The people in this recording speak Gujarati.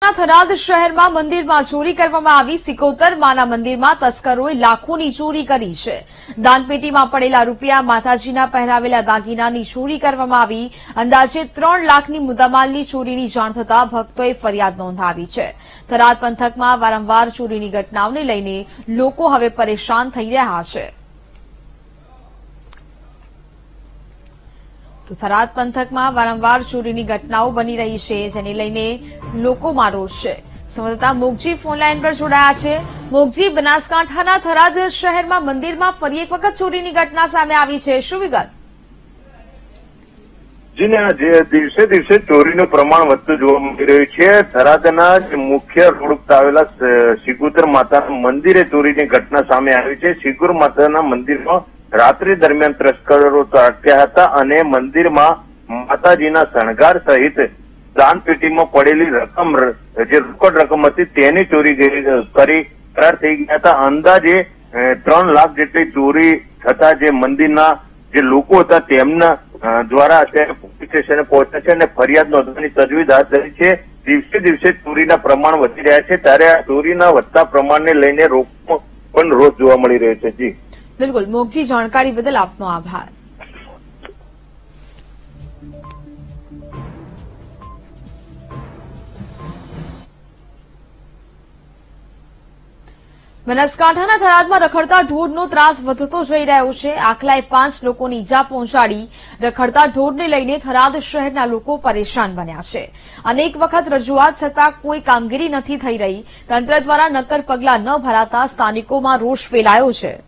થરાદ શહેરમાં મંદિરમાં ચોરી કરવામાં આવી। સિકોતર માના મંદિરમાં તસ્કરોએ લાખોની ચોરી કરી છે। દાનપેટીમાં પડેલા રૂપિયા, માતાજીના પહેરાવેલા દાગીનાની ચોરી કરવામાં આવી। અંદાજે 3 લાખની મુદ્દામાલની ચોરીની જાણ થતાં ભક્તોએ ફરિયાદ નોંધાવી છે। થરાદ પંથકમાં વારંવાર ચોરીની ઘટનાઓને લઈને લોકો હવે પરેશાન થઈ રહ્યા છે। તો થરાદ પંથકમાં વારંવાર ચોરીની ઘટનાઓ બની રહી છે, જેને લઈને લોકોમાં રોષ છે। સંવાદદાતા મોગજી ફોનલાઈન પર જોડાયા છે। મોગજી, બનાસકાંઠાના થરાદ શહેરમાં મંદિરમાં ફરી એક વખત ચોરીની ઘટના સામે આવી છે, શું વિગત? જીને જે દિવસે દિવસે ચોરીનું પ્રમાણ વધતું જોવા મળી રહ્યું છે। થરાદના મુખ્ય રોડ પર આવેલા સિકોતર માતાના મંદિરે ચોરીની ઘટના સામે આવી છે। સિકોતર માતાના મંદિરમાં રાત્રિ દરમિયાન તસ્કરો ત્રાટક્યા હતા અને મંદિરમાં માતાજીના શણગાર સહિત દાનપેટીમાં પડેલી રકમ, જે રોકડ રકમ હતી, તેની ચોરી કરી ફરાર થઈ ગયા હતા। અંદાજે 3 લાખ જેટલી ચોરી થતા જે મંદિરના જે લોકો હતા તેમના દ્વારા અત્યારે પોલીસ સ્ટેશને પહોંચ્યા છે અને ફરિયાદ નોંધવાની તજવીજ હાથ ધરી છે। દિવસે દિવસે ચોરીના પ્રમાણ વધી રહ્યા છે, ત્યારે આ ચોરીના વધતા પ્રમાણને લઈને રોકમાં પણ રોષ જોવા મળી રહ્યો છે। જી બિલકુલ મોગજી, જાણકારી બદલ આપનો આભાર। બનાસકાંઠાના થરાદમાં રખડતા ઢોરનો ત્રાસ વધતો જઈ રહ્યો છે। આખલાએ 5 લોકોને ઈજા પહોંચાડી। રખડતા ઢોરને લઈને થરાદ શહેરના લોકો પરેશાન બન્યા છે। અનેક વખત રજૂઆત છતાં કોઈ કામગીરી નથી થઈ રહી। તંત્ર દ્વારા નક્કર પગલાં ન ભરાતા સ્થાનિકોમાં રોષ ફેલાયો છે।